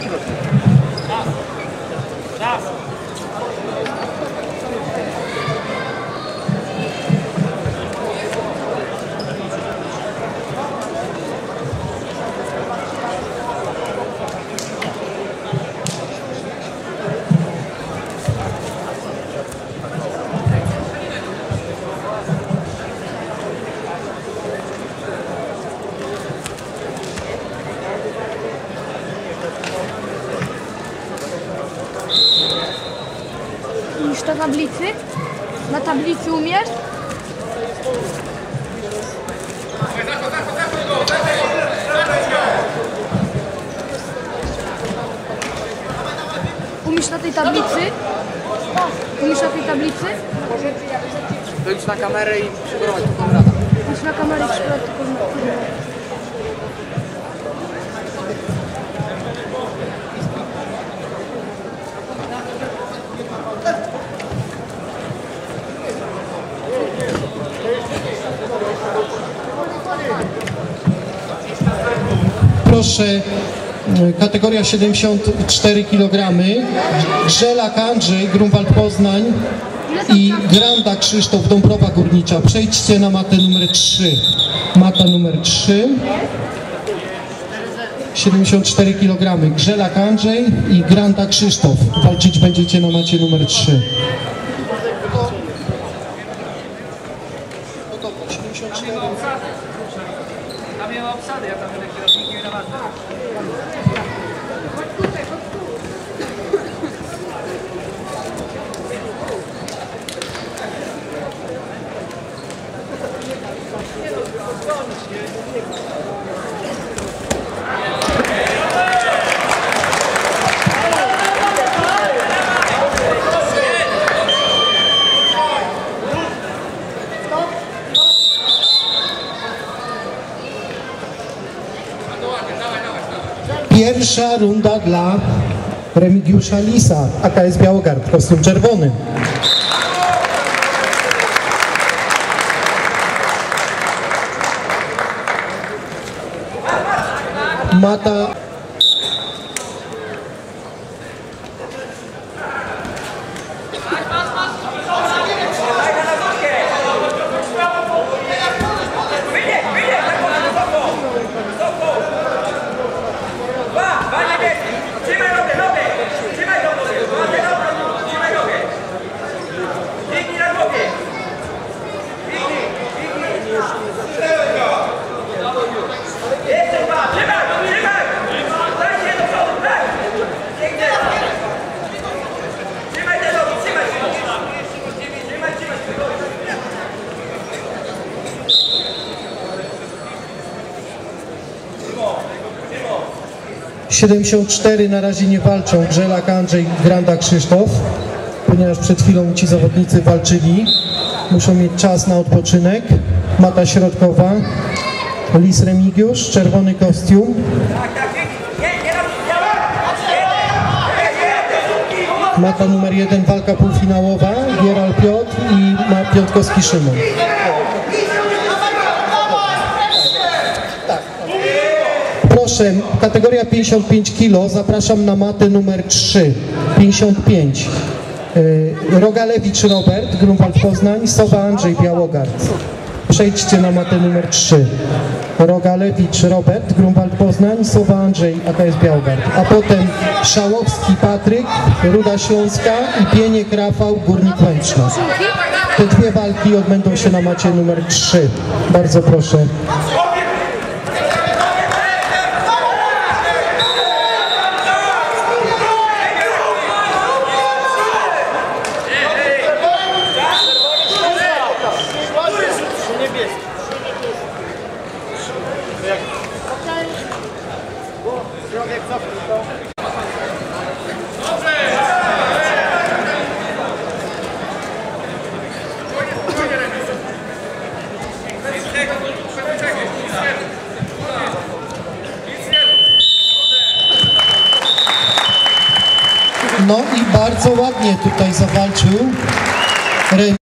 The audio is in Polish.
Umiesz na tablicy? Na tablicy umiesz? Umiesz na tej tablicy? Umiesz na tej tablicy? To idź na kamerę i przyprowadź tu Konrada. Idź na kamerę i przyprowadź tu Konrada. Proszę, kategoria 74 kg, Grzelak Andrzej, Grunwald Poznań i Granda Krzysztof, Dąbrowa Górnicza. Przejdźcie na matę numer 3. Mata numer 3. 74 kg, Grzelak Andrzej i Granda Krzysztof. Walczyć będziecie na macie numer 3. Tam nie ma obsady, ja tam będę kierownikiem i na matę. Pierwsza runda dla Remigiusza Lisa, AKS Białogard, kostium czerwony. Mata ...74 na razie nie walczą, Grzelak Andrzej, Granda Krzysztof, ponieważ przed chwilą ci zawodnicy walczyli, muszą mieć czas na odpoczynek. Mata środkowa, Lis Remigiusz, czerwony kostium. Mata numer 1, walka półfinałowa, Gieral Piotr i Piątkowski Szymon. Proszę, kategoria 55 kg, zapraszam na matę numer 3, 55. Rogalewicz Robert, Grunwald Poznań, Sowa Andrzej, Białogard. Przejdźcie na matę numer 3. Rogalewicz Robert, Grunwald Poznań, Sowa Andrzej, AKS Białogard. A potem Szałowski Patryk, Ruda Śląska i Pieniek Rafał, Górnik Łęczna. Te dwie walki odbędą się na macie numer 3. Bardzo proszę. No i bardzo ładnie tutaj zawalczył